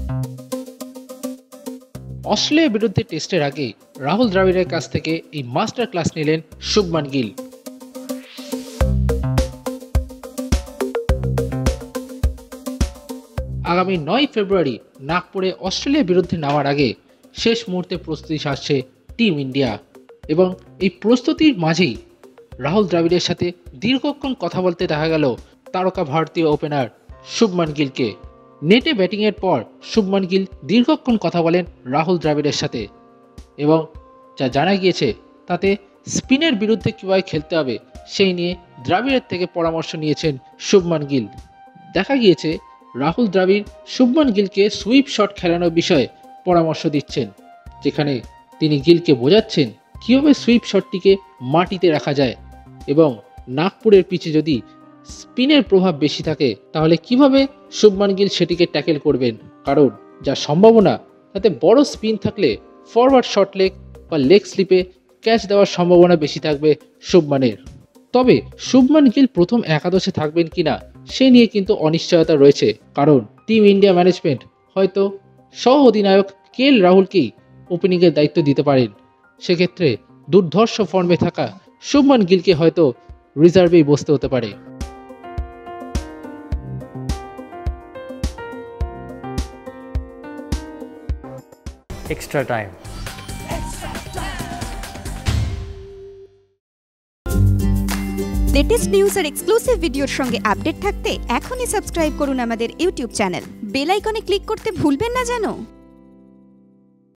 অস্ট্রেলিয়ার বিরুদ্ধে টেস্টের আগে রাহুল দ্রাবিড়ের কাছ থেকে এই মাস্টার ক্লাস নিলেন শুভমান গিল। আগামী 9 ফেব্রুয়ারি নাগপুরে অস্ট্রেলিয়ার বিরুদ্ধে নামার আগে শেষ মুহূর্তে প্রস্তুতি সারছে টিম ইন্ডিয়া এবং এই প্রস্তুতির মাঝেই রাহুল দ্রাবিড়ের সাথে দীর্ঘক্ষণ কথা বলতে দেখা গেল তারকা ভারতীয় ওপেনার শুভমান গিলকে। নেটে ব্যাটিংয়ের পর শুভমান গিল দীর্ঘক্ষণ কথা বলেন রাহুল দ্রাবিড়ের সাথে এবং যা জানা গিয়েছে তাতে স্পিনের বিরুদ্ধে কীভাবে খেলতে হবে সেই নিয়ে দ্রাবিড়ের থেকে পরামর্শ নিয়েছেন শুভমান গিল। দেখা গিয়েছে রাহুল দ্রাবিড় শুভমান গিলকে সুইপ শট খেলানোর বিষয়ে পরামর্শ দিচ্ছেন, যেখানে তিনি গিলকে বোঝাচ্ছেন কীভাবে সুইপ শটটিকে মাটিতে রাখা যায় এবং নাগপুরের পিচে যদি স্পিনের প্রভাব বেশি থাকে তাহলে কিভাবে শুভমান গিল সেটিকে ট্যাকেল করবেন, কারণ যা সম্ভাবনা তাতে বড় স্পিন থাকলে ফরওয়ার্ড শর্ট লেগ বা লেগ স্লিপে ক্যাচ দেওয়ার সম্ভাবনা বেশি থাকবে শুভমানের। তবে শুভমান গিল প্রথম একাদশে থাকবেন কিনা সে নিয়ে কিন্তু অনিশ্চয়তা রয়েছে, কারণ টিম ইন্ডিয়া ম্যানেজমেন্ট হয়তো সহ অধিনায়ক কেএল রাহুলকেই ওপেনিংয়ের দায়িত্ব দিতে পারেন। সেক্ষেত্রে দুর্ধর্ষ ফর্মে থাকা শুভমান গিলকে হয়তো রিজার্ভেই বসতে হতে পারে। Extra time. লেটেস্ট নিউজ আর এক্সক্লুসিভ ভিডিওর সঙ্গে আপডেট থাকতে এখনই সাবস্ক্রাইব করুন আমাদের ইউটিউব চ্যানেল। বেল আইকনে ক্লিক করতে ভুলবেন না যেন।